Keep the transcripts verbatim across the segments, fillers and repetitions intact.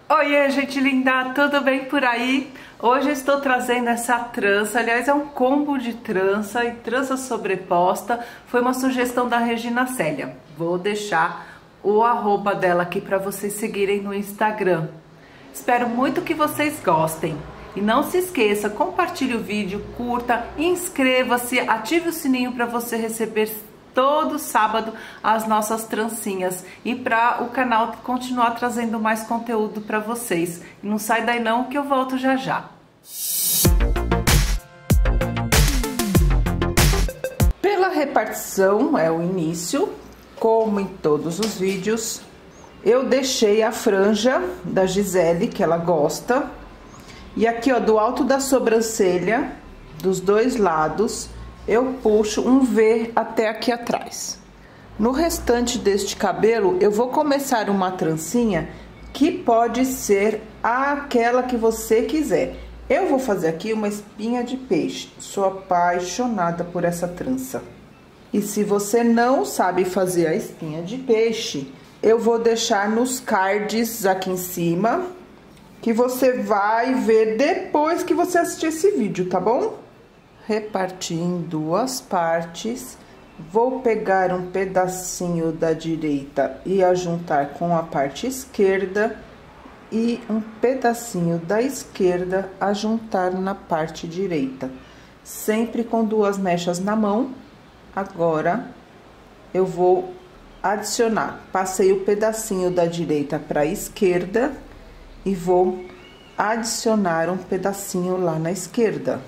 Oiê, gente linda, tudo bem por aí? Hoje eu estou trazendo essa trança, aliás é um combo de trança e trança sobreposta. Foi uma sugestão da Regina Célia. Vou deixar o arroba dela aqui para vocês seguirem no Instagram. Espero muito que vocês gostem. E não se esqueça, compartilhe o vídeo, curta, inscreva-se, ative o sininho para você receber todo sábado as nossas trancinhas e para o canal continuar trazendo mais conteúdo para vocês. E não sai daí não que eu volto já já. Pela repartição é o início, como em todos os vídeos, eu deixei a franja da Gisele, que ela gosta, e aqui ó, do alto da sobrancelha, dos dois lados, eu puxo um V até aqui atrás. No restante deste cabelo, eu vou começar uma trancinha que pode ser aquela que você quiser. Eu vou fazer aqui uma espinha de peixe. Sou apaixonada por essa trança. E se você não sabe fazer a espinha de peixe, eu vou deixar nos cards aqui em cima, que você vai ver depois que você assistir esse vídeo, tá bom? Reparti em duas partes, vou pegar um pedacinho da direita e ajuntar com a parte esquerda e um pedacinho da esquerda ajuntar na parte direita, sempre com duas mechas na mão. Agora eu vou adicionar, passei o pedacinho da direita para a esquerda e vou adicionar um pedacinho lá na esquerda.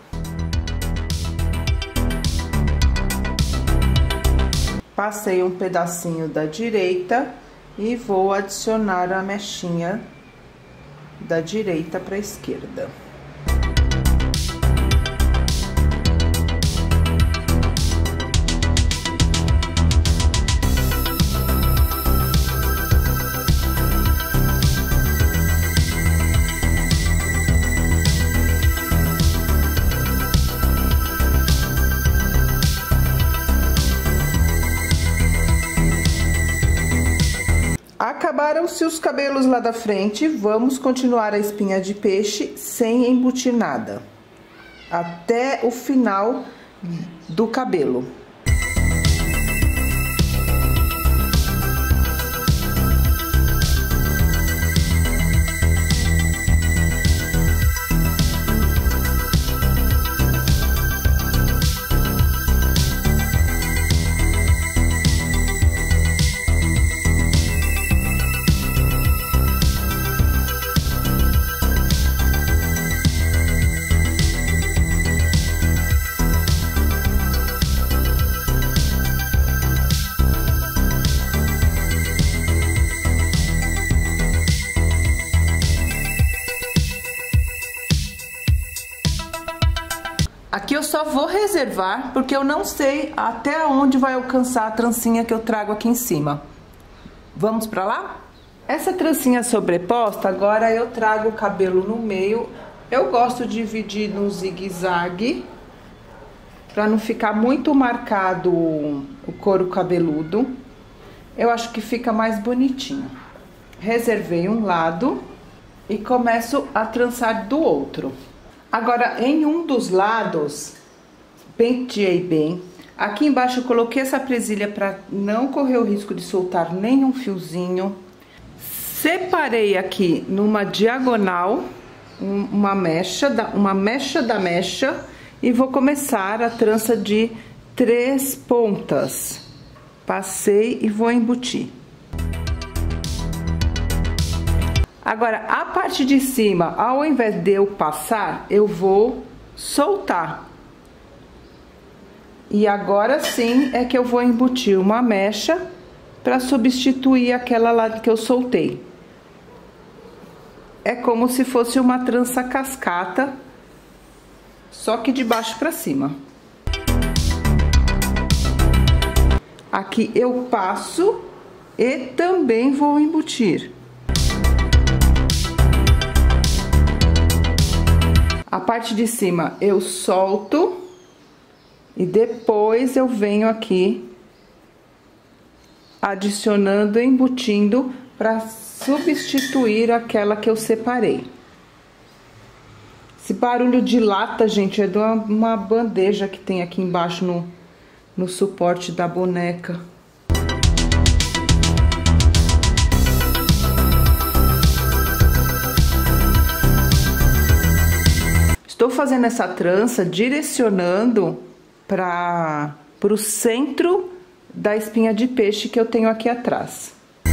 Passei um pedacinho da direita e vou adicionar a mechinha da direita para a esquerda. Acabaram-se os cabelos lá da frente, vamos continuar a espinha de peixe sem embutir nada, até o final do cabelo. Aqui eu só vou reservar, porque eu não sei até onde vai alcançar a trancinha que eu trago aqui em cima. Vamos pra lá? Essa trancinha sobreposta, agora eu trago o cabelo no meio. Eu gosto de dividir no zigue-zague, pra não ficar muito marcado o couro cabeludo. Eu acho que fica mais bonitinho. Reservei um lado e começo a trançar do outro. Agora, em um dos lados, penteei bem. Aqui embaixo eu coloquei essa presilha para não correr o risco de soltar nenhum fiozinho. Separei aqui numa diagonal uma mecha, da, uma mecha da mecha e vou começar a trança de três pontas. Passei e vou embutir. Agora, a parte de cima, ao invés de eu passar, eu vou soltar. E agora sim é que eu vou embutir uma mecha para substituir aquela lá que eu soltei. É como se fosse uma trança cascata, só que de baixo para cima. Aqui eu passo e também vou embutir. A parte de cima eu solto e depois eu venho aqui adicionando, embutindo para substituir aquela que eu separei. Esse barulho de lata, gente, é de uma, uma bandeja que tem aqui embaixo no, no suporte da boneca. Estou fazendo essa trança direcionando para o centro da espinha de peixe que eu tenho aqui atrás.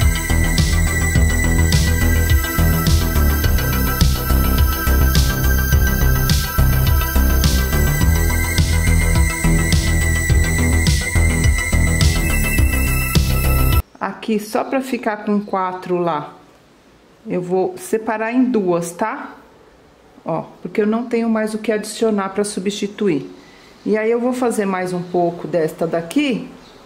Aqui, só para ficar com quatro lá, eu vou separar em duas, tá? Ó, porque eu não tenho mais o que adicionar para substituir. E aí eu vou fazer mais um pouco desta daqui,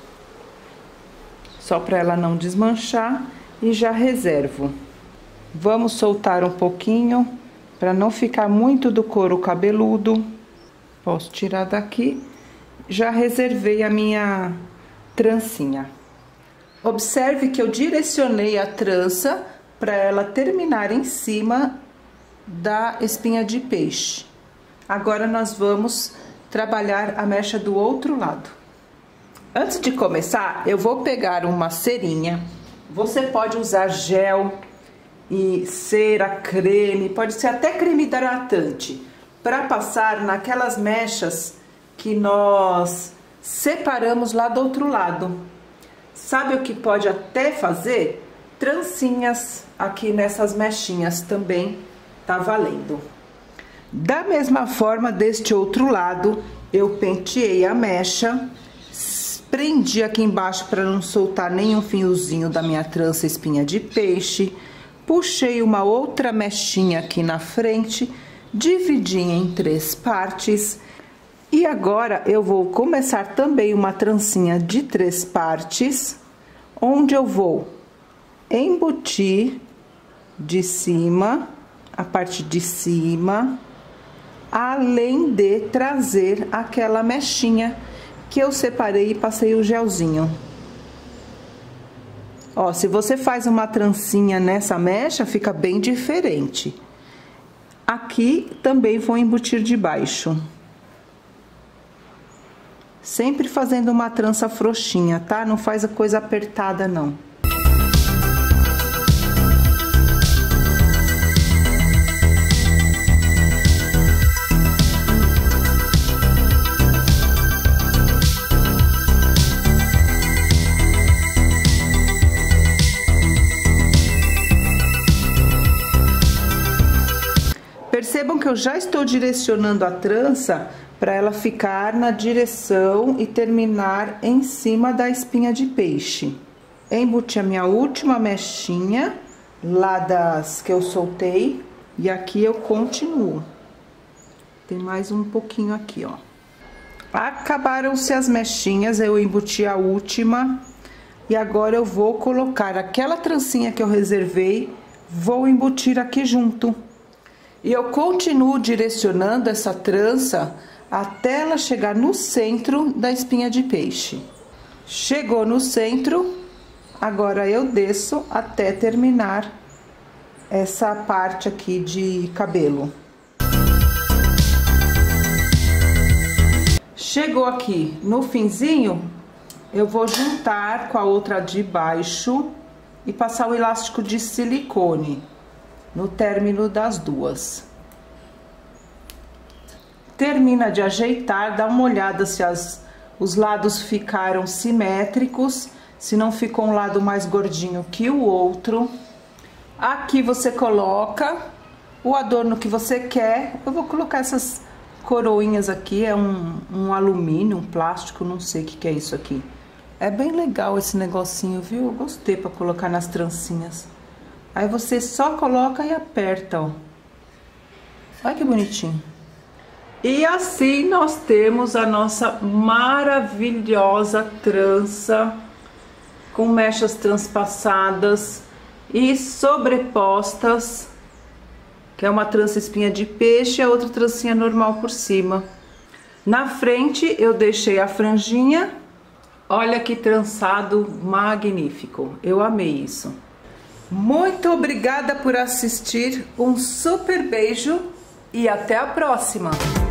só para ela não desmanchar, e já reservo. Vamos soltar um pouquinho para não ficar muito do couro cabeludo. Posso tirar daqui. Já reservei a minha trancinha. Observe que eu direcionei a trança para ela terminar em cima da espinha de peixe. Agora nós vamos trabalhar a mecha do outro lado. Antes de começar, eu vou pegar uma cerinha. Você pode usar gel e cera, creme, pode ser até creme hidratante, para passar naquelas mechas que nós separamos lá do outro lado. Sabe o que pode até fazer? Trancinhas aqui nessas mechinhas também tá valendo. Da mesma forma, deste outro lado, eu penteei a mecha, prendi aqui embaixo para não soltar nenhum fiozinho da minha trança espinha de peixe, puxei uma outra mechinha aqui na frente, dividi em três partes, e agora eu vou começar também uma trancinha de três partes, onde eu vou embutir de cima, a parte de cima, além de trazer aquela mechinha que eu separei e passei o gelzinho. Ó, se você faz uma trancinha nessa mecha, fica bem diferente. Aqui também vou embutir de baixo. Sempre fazendo uma trança frouxinha, tá? Não faz a coisa apertada, não. Percebam que eu já estou direcionando a trança para ela ficar na direção e terminar em cima da espinha de peixe. Embuti a minha última mechinha lá das que eu soltei e aqui eu continuo. Tem mais um pouquinho aqui, ó. Acabaram-se as mechinhas, eu embuti a última e agora eu vou colocar aquela trancinha que eu reservei, vou embutir aqui junto. E eu continuo direcionando essa trança até ela chegar no centro da espinha de peixe. Chegou no centro, agora eu desço até terminar essa parte aqui de cabelo. Chegou aqui no finzinho, eu vou juntar com a outra de baixo e passar o elástico de silicone no término das duas. Termina de ajeitar, dá uma olhada se as, os lados ficaram simétricos, se não ficou um lado mais gordinho que o outro. Aqui você coloca o adorno que você quer. Eu vou colocar essas coroinhas aqui, é um, um alumínio, um plástico, não sei o que que é isso aqui. É bem legal esse negocinho, viu? Eu gostei para colocar nas trancinhas. Aí você só coloca e aperta, ó. Olha que bonitinho. E assim nós temos a nossa maravilhosa trança com mechas transpassadas e sobrepostas, que é uma trança espinha de peixe e a outra trancinha normal por cima. Na frente eu deixei a franjinha. Olha que trançado magnífico, eu amei isso. Muito obrigada por assistir, um super beijo e até a próxima!